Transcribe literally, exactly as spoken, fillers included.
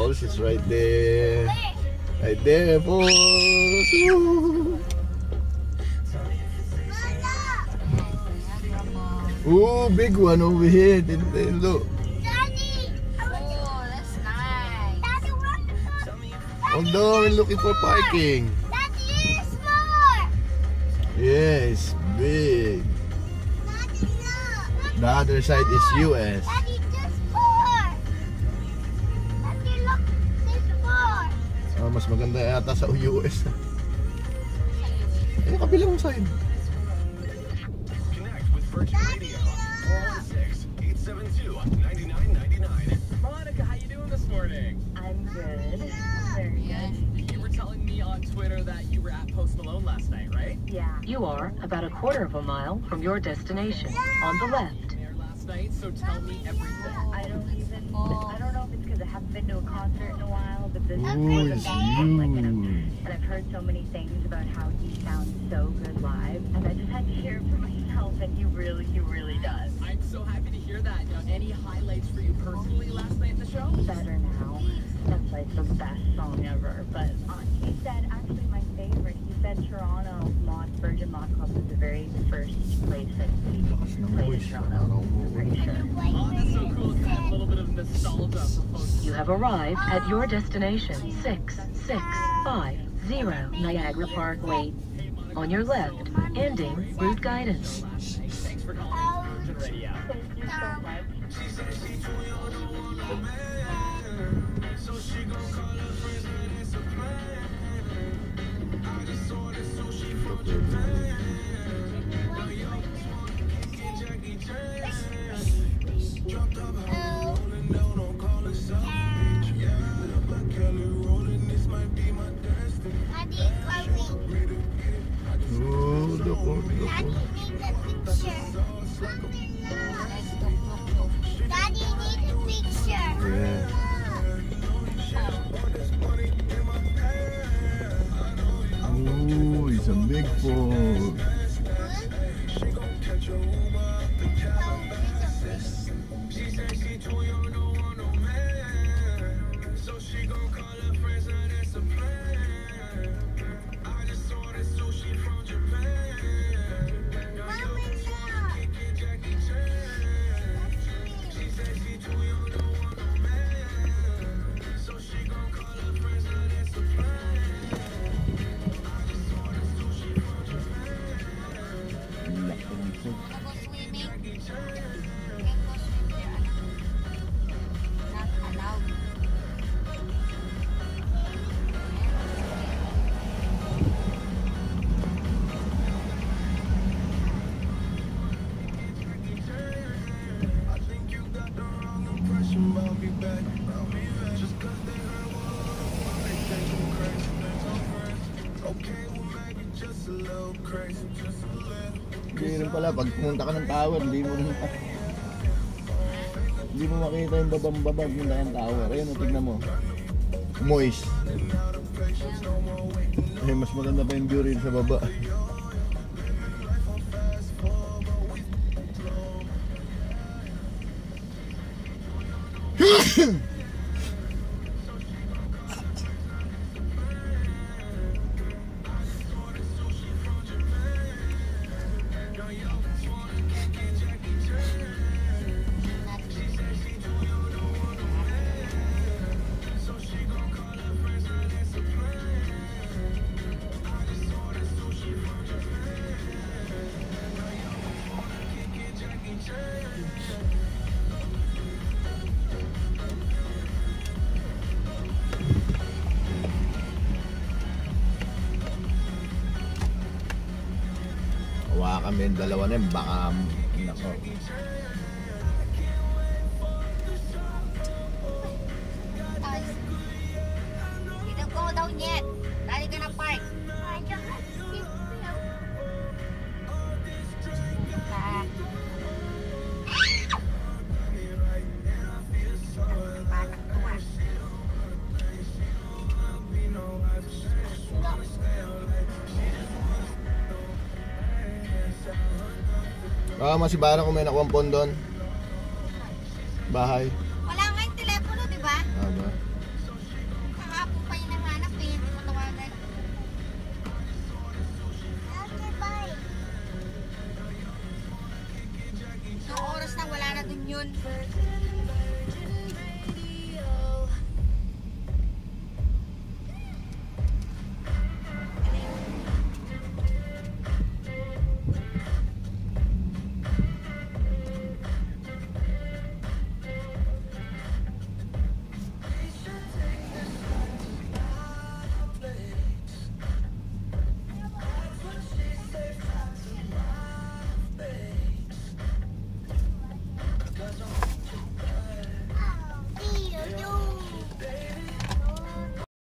Falls is right there. Right there, Falls. Ooh, big one over here. Didn't they look? Daddy! Oh, that's nice. Daddy, what? Hold on, looking for parking. Daddy, is more. Yes, big. Daddy, look. The other side is U S. Daddy, just more. Daddy, look, there's more. Oh, mas maganda yata sa U S. Eh, kabilang side. Daddy, Monica, how you doing this morning? I'm good. Very good. You were telling me on Twitter that you were at Post Malone last night, right? Yeah. You are about a quarter of a mile from your destination, on the left. There last night, so tell me everything. I don't even. I don't know if it's because I haven't been to a concert in a while, but this Ooh, was it's amazing. Like, and, I'm, huge. and I've heard so many things about how he sounds so good live, and I just had to hear it for myself, and he really, he really does. I'm so happy to hear that. Now, any highlights for you personally last night in the show? Better now. That's like the best song ever. But uh, he said, actually, my favorite. He said Toronto Mod Virgin Mod Club was the very first place that he played in Toronto. I'm pretty sure. Oh, that's so cool. It's got a little bit of nostalgia for Post You have arrived at your destination, six six five zero Niagara Parkway. On your left, ending route guidance. Thanks for calling Virgin Radio. Thank you so much. Ooh, look, look, look. Daddy, need a picture. Yeah. Ooh, it's a big falls. Hindi rin pala, pag pumunta ka ng tower, hindi mo rin hindi mo makita yung babang-babag yung ng tower. Ayun, tignan mo. Moist. Eh, mas maganda pa yung view rin sa baba. Hawa kami yung dalawa na yun, baka nako. Didn't go down yet. Daddy gonna park. Ah. Ah, masibara kung may nakuha pon doon. Bahay. Wala nga yung telepono, di ba? Ah, ba? yun.